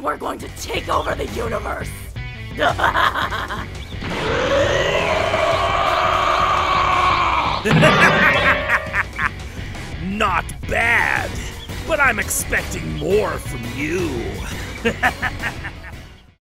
and we're going to take over the universe. Not bad, but I'm expecting more from you.